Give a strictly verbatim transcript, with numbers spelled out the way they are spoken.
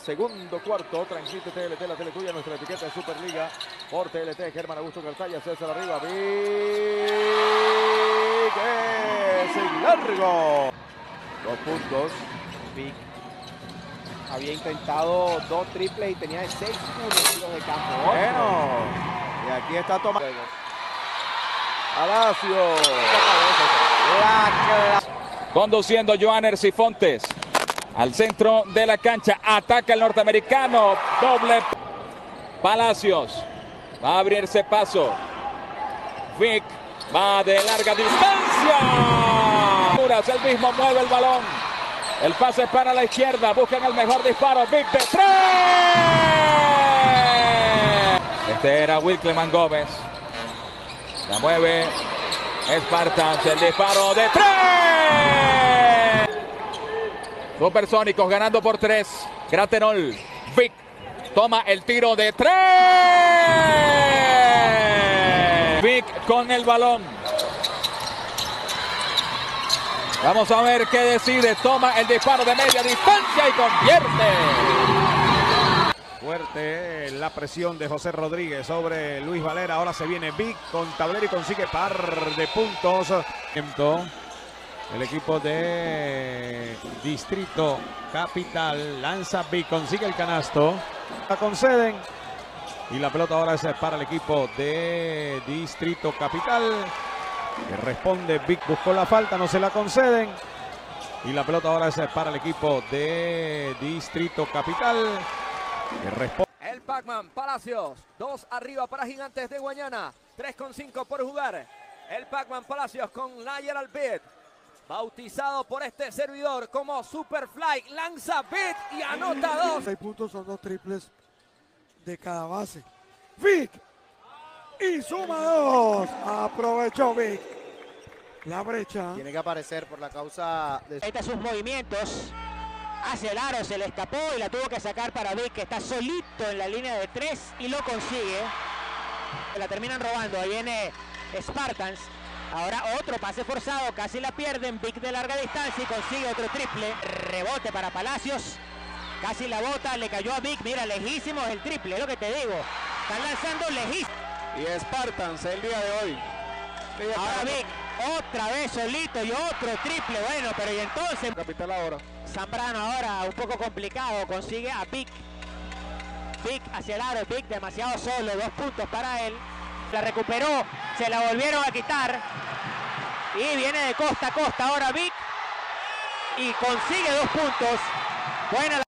segundo cuarto. Transmite T L T, la tele tuya, nuestra etiqueta de Superliga por T L T. Germán Augusto Cartaya, César arriba. Vic es el largo. Dos puntos. Vic había intentado dos triples y tenía de seis uno tiros de campo. Bueno, y aquí está tomando. Palacio. La Conduciendo Johanner Sifontes al centro de la cancha. Ataca el norteamericano. Doble. Palacios. Va a abrirse paso. Vic va de larga distancia. El mismo mueve el balón. El pase es para la izquierda. Buscan el mejor disparo. Vic de tres. Este era Wilcleman Gómez. La mueve Spartans. El disparo de tres. Supersónicos ganando por tres. Graterol. Vic toma el tiro de tres. Vic con el balón. Vamos a ver qué decide. Toma el disparo de media distancia y convierte. Fuerte la presión de José Rodríguez sobre Luis Valera. Ahora se viene Vic con tablero y consigue par de puntos. El equipo de Distrito Capital lanza Vic, consigue el canasto. La conceden. Y la pelota ahora es para el equipo de Distrito Capital. Que responde Vic, buscó la falta, no se la conceden. Y la pelota ahora es para el equipo de Distrito Capital. Que responde. El Pac-Man Palacios, dos arriba para Gigantes de Guayana, tres con cinco por jugar. El Pac-Man Palacios con Nayer Albit, bautizado por este servidor como Superfly, lanza Vic y anota dos. Seis puntos son dos triples de cada base. Vic y suma dos. Aprovechó Vic la brecha. Tiene que aparecer por la causa de... Ahí está sus movimientos. Hacia el aro, se le escapó y la tuvo que sacar para Vic, que está solito en la línea de tres y lo consigue. La terminan robando. Ahí viene Spartans. Ahora otro pase forzado, casi la pierden. Vic de larga distancia y consigue otro triple. Rebote para Palacios. Casi la bota, le cayó a Vic. Mira, lejísimo es el triple, es lo que te digo. Están lanzando lejísimo. Y Spartans el día de hoy. Ahora Vic, otra vez solito y otro triple. Bueno, pero y entonces... Capital ahora. Zambrano ahora un poco complicado, consigue a Vic. Vic hacia el aro, Vic demasiado solo, dos puntos para él. La recuperó, se la volvieron a quitar. Y viene de costa a costa ahora Vic. Y consigue dos puntos. Buena la